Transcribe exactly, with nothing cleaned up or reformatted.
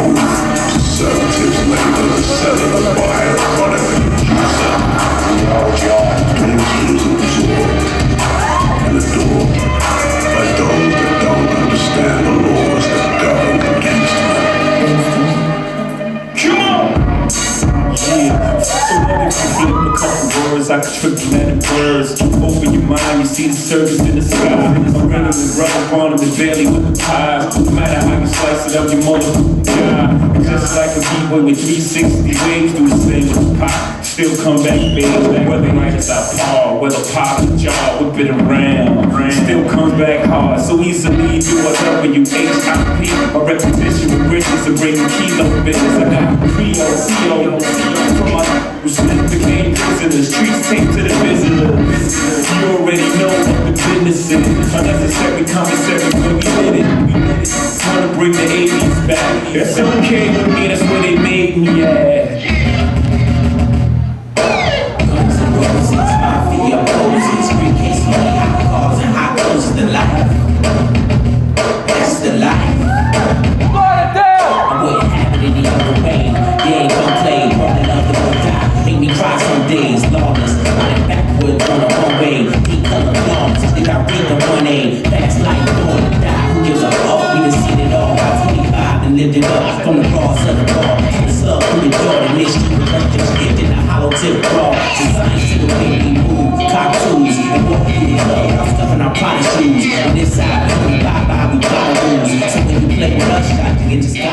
Conservatives label the selling of bioproduct producer. Gangsters absorb and adore by those that don't understand the laws that govern gangster. Come on! Yeah, so let it flip a couple words, I can triple that in words. Open your mind, you see the circus in the sky. I'm running with rubber on them and barely with the pie. No matter how you slice it up, your motherfucking guy. Just like a B-boy with three sixty waves, do the same with the pop. Still come back, baby. Whether nights I fall, whether pop or jaw, whip it around. Still comes back hard, so easily do a W H I P. My repetition with riches and breaking kilo business. I got Rio, C O, from my respect the game prisoners. Streets take to the visitor. You already know what the business is. Unnecessary commissary, but we did it. Wanna bring the eighties back. That's okay with me, that's where they made me at. Days lawless, running backwards on a one-way. Deep color flawless, they got ring of one A. Fast life, born to die. Who gives a fuck? We done seen it all. Got twenty-five and lived it up. From the cross of the bar to the slug through the door. The mission was just gift in a hollow tip claw. To science to the way we move, cock tools and walk through the club. I'm stuffing our potty shoes. On this side, we buy by, we buy rules. So when you play with us, shot, you get to stop.